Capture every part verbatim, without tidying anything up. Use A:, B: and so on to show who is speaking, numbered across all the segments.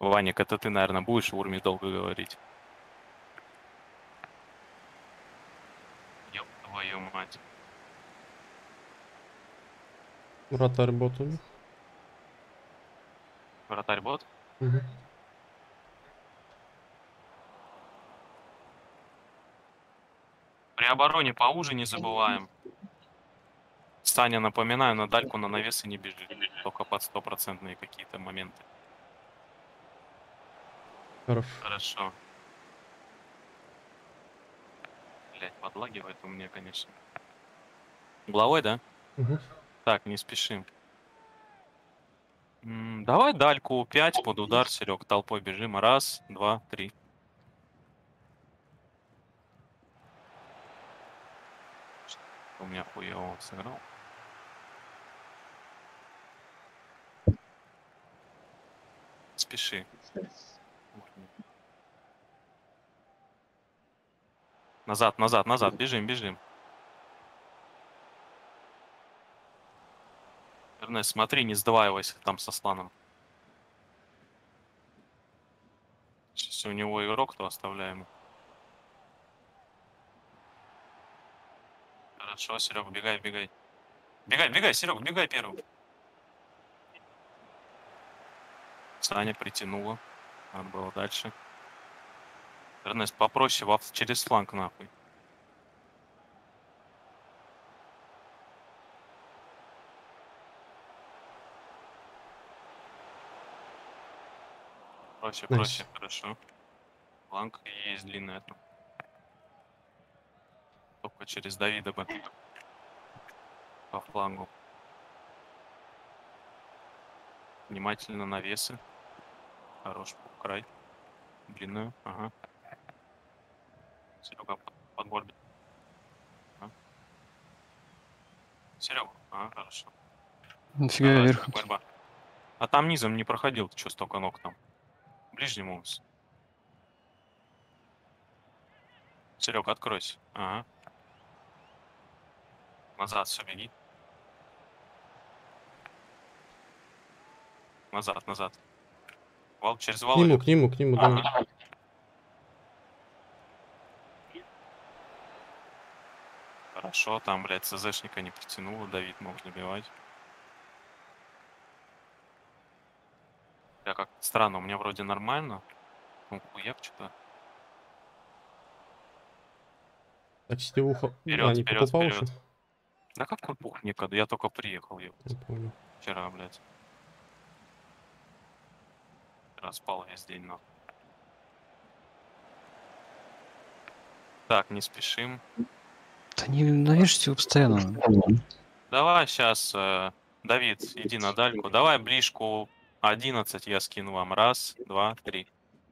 A: Ваник, это ты, наверное, будешь в Урме долго говорить? Ёб твою мать.
B: Вратарь бот у них.
A: Вратарь бот?
B: Угу.
A: При обороне поуже не забываем. Саня, напоминаю, на дальку на навесы не бежит. Только под стопроцентные какие-то моменты.
B: Хорош.
A: Хорошо. Блять, подлагивает у меня, конечно. Угловой, да?
B: Угу.
A: Так, не спешим. М, давай дальку пять под удар, Серег, толпой бежим. Раз, два, три. У меня хуево сыграл. Спеши. Назад, назад, назад. Бежим, бежим. Эрнест, смотри, не сдваивайся там со сланом. Если у него игрок, то оставляем. Хорошо, Серег, бегай, бегай. Бегай, бегай, Серег, бегай первым. Саня притянула. Надо было дальше. Эрнест, попроще во, через фланг нахуй. Проще,
B: Найс.
A: проще, хорошо. Фланг и есть длинная там. Только через Давида бы. По флангу. Внимательно навесы. Хорош край. Длинную, ага. Серега, подбор. Ага. Серега, ага, хорошо.
C: Нифига
A: Давай,
C: вверх.
A: борьба. А там низом не проходил, ты что, столько ног там? Ближнему. Серег, откройся. Ага. Назад все, беги. Назад, назад. Вал, через
B: К
A: вал.
B: нему, к нему, к нему, да.
A: Ага. Хорошо, там, блядь, ЦЗшника не притянуло, Давид мог забивать. Я как странно, у меня вроде нормально. Ну, хуяк что-то.
B: Так, сетевуха...
A: Вперед,
B: А, не
A: вперед,
B: попал по уши?
A: вперед. Да как он пух некогда? Я только приехал, ёпта.
B: Не понял.
A: Вчера, блядь. Вчера спал весь день, но. Так, не спешим.
C: Да не навешайте его постоянно.
A: Давай сейчас, э, Давид, иди на дальку. Давай ближку одиннадцать я скину вам. Раз, два, три.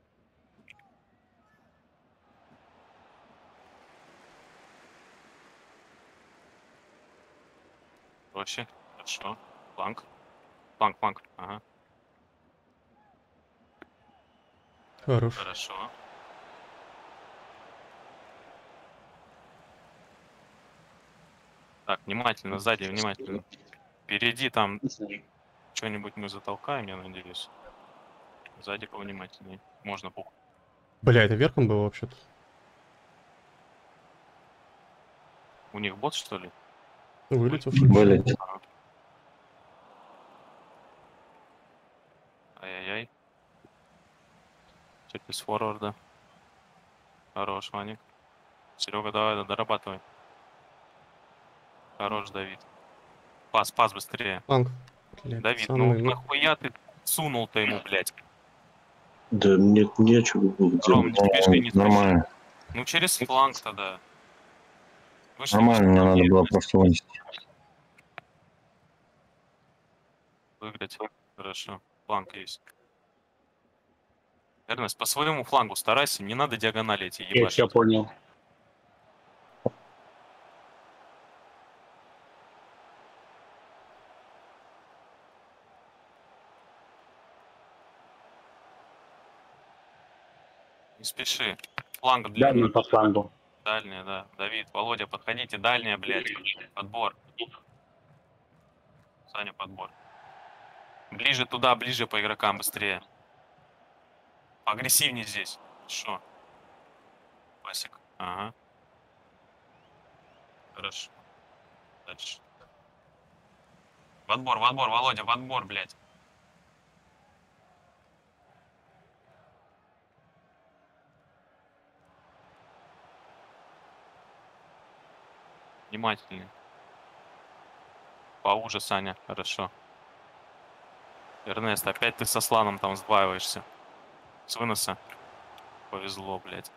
A: Проще. Хорошо. Фланг. Фланг, фланг. Ага.
B: Хорош.
A: Хорошо. Так, внимательно, сзади, внимательно. Впереди там что-нибудь мы затолкаем, я надеюсь. Сзади повнимательнее. Можно пух.
B: Бля, это верхом было вообще-то.
A: У них бот, что ли?
B: Вылетел.
C: Вылетел.
A: Ага. Ай-яй-яй. Через форварда. Хорош, Ваник. Серега, давай, дорабатывай. Хорош, Давид. Пас, пас быстрее.
B: Фланг. Бля,
A: Давид,
B: пацаны,
A: ну
B: ну...
A: нахуя ты сунул-то ему, блядь?
D: Да нет, нечего было
A: Ром, не
D: делать.
A: спеши, не спеши.
C: Нормально.
A: Ну через фланг тогда. Вышли,
C: Нормально,
A: вышли.
C: мне надо было просто вынести.
A: Выиграть. Хорошо. Фланг есть. Эрнест, по своему флангу старайся, не надо диагонали эти
E: Я
A: ебашить.
E: все понял.
A: Не спеши. Фланг
E: Дай мне
A: длинный.
E: по флангу.
A: Дальняя, да. Давид, Володя, подходите. Дальняя, блядь. Подбор. Саня, подбор. Ближе туда, ближе по игрокам, быстрее. Агрессивнее здесь. Хорошо. Пасик. Ага. Хорошо. Дальше. В отбор, в отбор, Володя, в отбор, блядь. Внимательнее. Поуже, Саня. Хорошо. Эрнест, опять ты со сланом там сдваиваешься. С выноса. Повезло, блядь.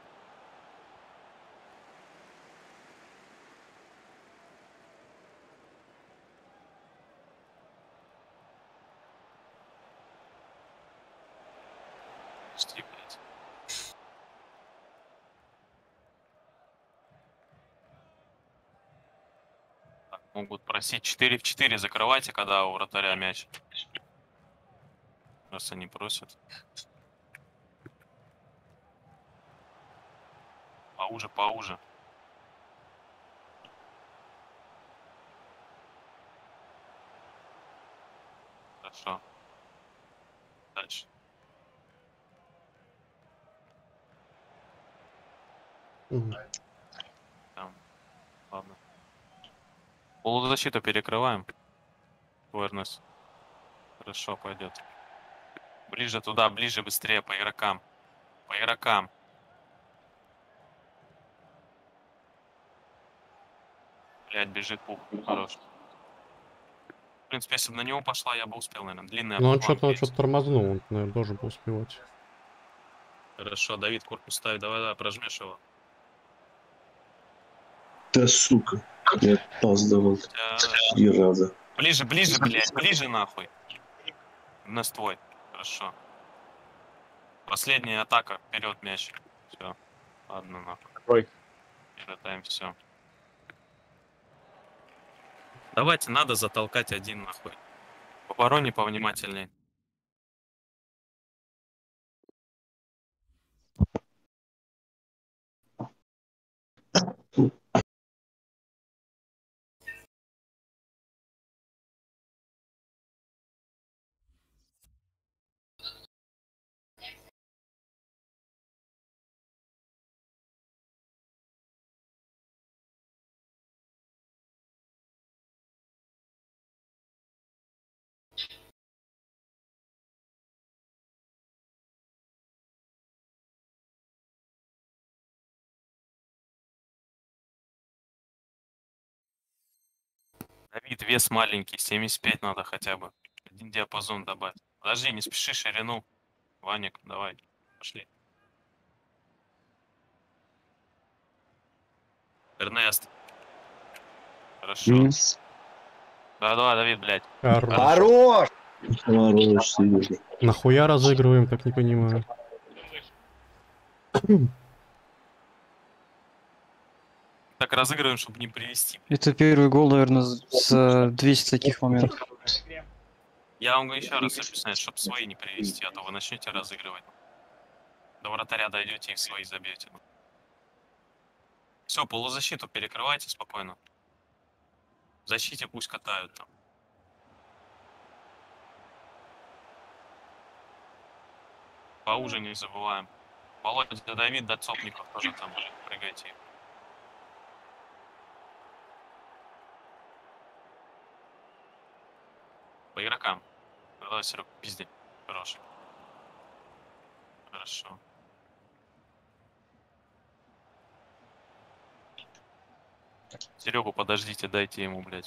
A: Почти, блядь. Так, могут просить четыре в четыре закрывайте, когда у вратаря мяч. Раз они просят. Поуже, поуже. Хорошо. Дальше.
B: Мгм.
A: Там. Ладно. Полузащиту перекрываем. Вернес. Хорошо, пойдет. Ближе туда, ближе, быстрее по игрокам. По игрокам. Блять, бежит пух. Хорош. В принципе, если бы на него пошла, я бы успел, наверное. Длинный
B: Ну он
A: фланг
B: что-то он
A: есть.
B: что-то тормознул, он, наверное, должен был успевать.
A: Хорошо, Давид, корпус ставь. Давай, давай, прожмешь его.
D: Да сука. Я опаздывал.
A: Хотя...
D: Три раза.
A: Ближе, ближе, блядь, ближе нахуй. На твой. Хорошо. Последняя атака. Вперед мяч. Все. Ладно, нахуй.
E: Ой.
A: Перетаем все. Давайте, надо затолкать один нахуй. В обороне повнимательней. Давид, вес маленький, семьдесят пять надо хотя бы. Один диапазон добавь. Подожди, не спеши ширину. Ваник, давай, пошли. Эрнест. Хорошо.
C: М.
A: Да, давай, Давид, блядь.
B: Хорош.
E: Хорош!
D: Хорош, Сережа.
B: Нахуя разыгрываем, так не понимаю.
A: Так разыгрываем, чтобы не привести.
C: Это первый гол, наверное, за двести таких моментов.
A: Я вам еще раз объясняю, чтобы свои не привести, а то вы начнете разыгрывать. До вратаря дойдете и в свои забьете. Все, полузащиту перекрывайте спокойно. В защите пусть катают там. Поуже не забываем. Володя, Давид, до Цопников тоже там прыгайте. По игрокам. Давай, Серег, пизди. Хорош. Хорошо. Серегу подождите, дайте ему, блядь.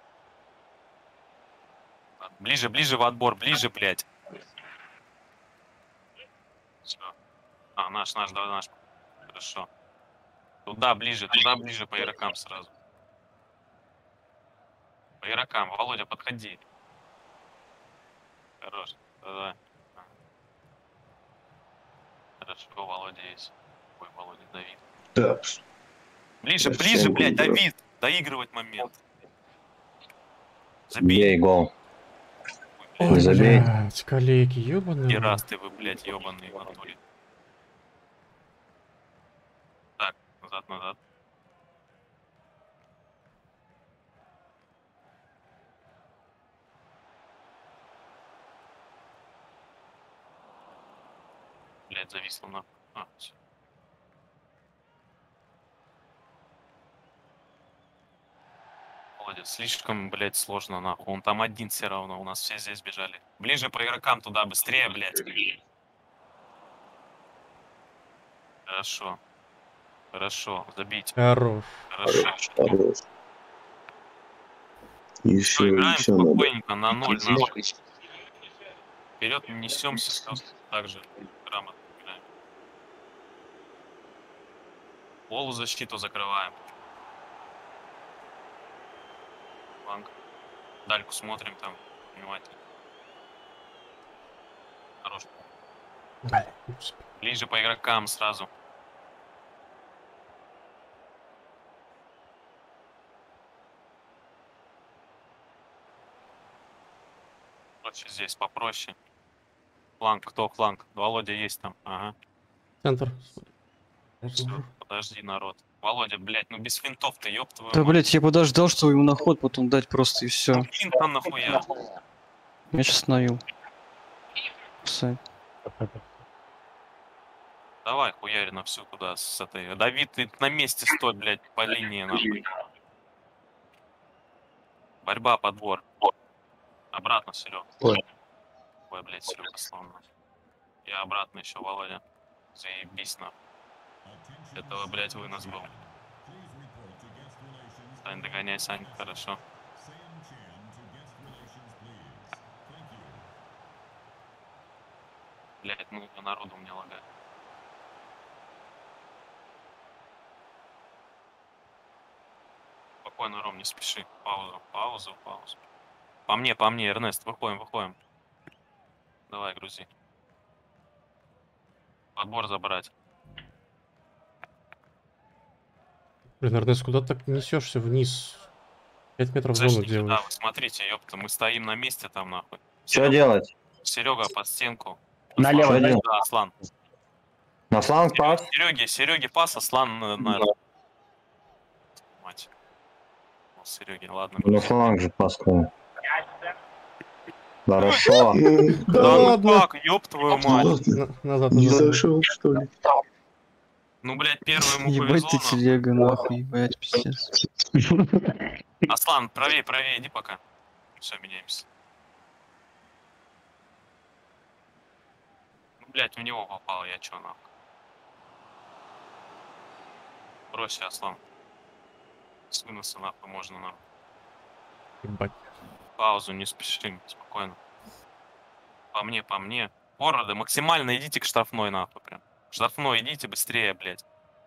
A: Ближе, ближе в отбор, ближе, блядь. Все. А, наш, наш, давай наш. Хорошо. Туда ближе, туда ближе по игрокам сразу. По игрокам. Володя, подходи. Хорош. Давай. Хорошо, Володя есть. Ой, Володя, Давид.
D: Так.
A: Ближе,
D: Я
A: ближе,
D: всем
A: блядь,
D: говорю.
A: Давид. Доигрывать момент. Забей.
C: Бей гол.
A: Ой,
B: Ой,
A: блядь.
C: забей.
B: блядь, коллеги,
A: И
B: ёбаный.
A: раз ты вы, блядь, ебаный в натуре. Так, назад, назад. Блять, зависло на. А, всё. Молодец, слишком, блять, сложно, нахуй. Он там один все равно, у нас все здесь бежали. Ближе по игрокам туда, быстрее, блять. Хорошо. Хорошо, забить.
B: Хорош.
A: Хорошо.
D: Хорош. Еще,
A: Всё, играем
D: еще надо.
A: спокойненько, на ноль, нахуй. Вперед несемся, все так же грамотно играем. Полузащиту закрываем. Фланг. Дальку смотрим там, внимательно. Хорош.
B: Блин, не успел.
A: Ближе по игрокам сразу. Проще здесь, попроще. Фланг, кто фланг? Володя есть там, ага.
B: Центр.
A: Всё, подожди, народ. Володя, блядь, ну без финтов ты, ёб твою
C: Да,
A: мать.
C: блять, я подождал, что ему на ход потом дать просто и все.
A: Ну, финт там нахуя?
C: Я сейчас остановил. Офсайд.
A: Давай, хуяри на всю туда с этой. Давид, ты на месте стой, блядь, по линии нахуй. Борьба, подбор. Обратно, Серег.
D: Ой.
A: Ой, блядь, Серега сломно. Я обратно еще, Володя. Заебись нахуй. Этого, блядь, вынос был. Сань, догоняй, Сань, хорошо. Блядь, ну народу у меня лагает. Спокойно, Ром, не спеши. Паузу, паузу, паузу. По мне, по мне, Эрнест, выходим, выходим. Давай, грузи. Подбор забрать.
B: Блин, Эрнест, куда ты так несешься вниз? Пять метров в зону
A: Зашните, да,
B: делаешь.
A: вы смотрите, ёпта, мы стоим на месте там, нахуй.
E: Что делать?
A: Серега под стенку.
E: Налево,
A: Аслан,
E: налево.
A: да, Аслан.
E: На фланг пас.
A: Сереге, Сереге пас, Аслан на... на... Мать. Ну, Сереге, ладно.
E: На фланг же пас. кому. Хорошо.
B: Да
A: Да ну
B: ладно.
A: как, ёб твою мать.
D: Ладно,
B: На- Назад,
D: не
B: назад.
D: зашел, что ли?
A: Ну, блядь, первый ему
C: Ебать
A: повезло,
C: ты
A: нахуй.
C: телега, нахуй, ебать, пиздец.
A: Аслан, правее, правее, иди пока. Все, меняемся. Ну, блядь, в него попал, я чё, нахуй. Проще, Аслан. С выноса, нахуй, можно, нахуй.
B: Ебать.
A: Паузу, не спешим, спокойно. По мне, по мне. Города, максимально идите к штрафной, нахуй, прям. Штрафной, идите быстрее, блядь.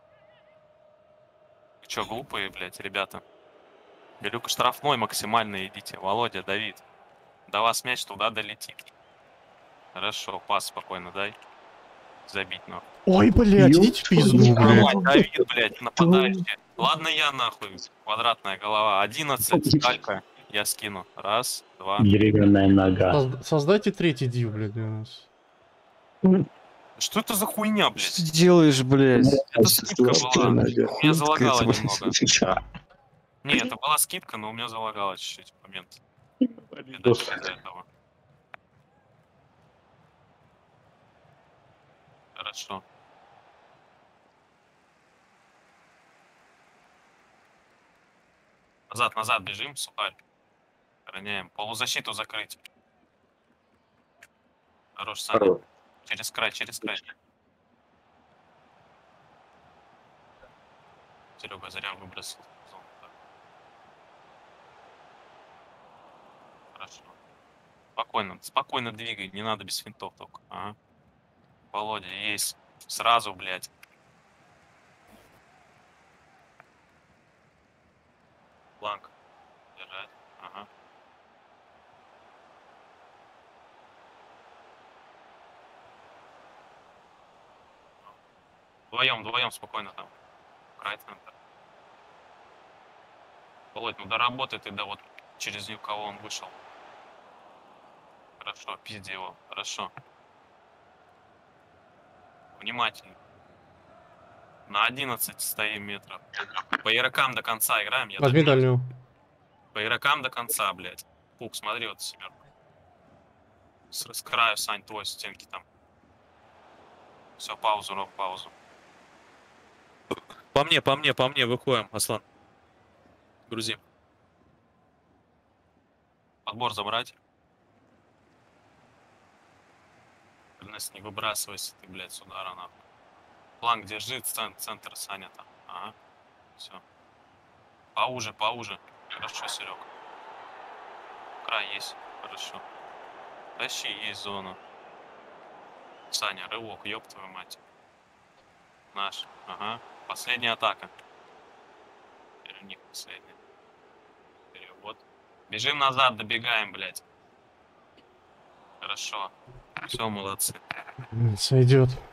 A: Вы чё, глупые, блядь, ребята? Говорю, к штрафной максимально идите. Володя, Давид. До вас мяч туда долетит. Хорошо, пас спокойно дай. Забить, нахуй.
B: Ой, блядь, идите в пизду, блядь.
A: Ой, Давид, блядь, нападающий. Ладно, я нахуй. Квадратная голова. одиннадцать, калька. Я скину. Раз, два.
E: Деревянная нога.
B: Созда- Создайте третий див, блядь, для нас.
A: Что это за хуйня,
C: Что
A: блядь?
C: ты делаешь, блядь?
A: Это скидка была. Меня залагало
C: это,
A: немного. Не, это была скидка, но у меня залагало чуть-чуть в момент. Передачи из-за этого. Хорошо. Назад, назад бежим, сухарь. Роняем. Полузащиту закрыть. Хорош, Саня. Через край, через край. Серега зря выбросил. зону, так. Хорошо. Спокойно, спокойно двигай, не надо без финтов только. Ага. Володя, есть. Сразу, блядь. Фланг. Держать. Ага. Вдвоем, вдвоем спокойно там. Край центр. Володь, ну доработай ты, да вот через кого он вышел. Хорошо, пизди его. Хорошо. Внимательно. На одиннадцать стоим метров. По игрокам до конца играем. Я
B: Возьми
A: добью.
B: дальнюю.
A: По игрокам до конца, блядь. Пук, смотри вот сверху. С, с краю, Сань, твой стенки там. Все, паузу, Рок, паузу. По мне, по мне, по мне, выходим, Аслан. Грузим. Подбор забрать. Нас не выбрасывайся ты, блядь, с удара, нахуй. Фланг держи, центр, центр Саня там. Ага. Все. Поуже, поуже. Хорошо, Серег. Край есть. Хорошо. Тащи, есть зона. Саня, рывок, ёб твою мать. Наш. Ага. Последняя атака. Теперь у них последняя. Перевод. Бежим назад, добегаем, блядь. Хорошо. Все, молодцы.
B: Сойдет.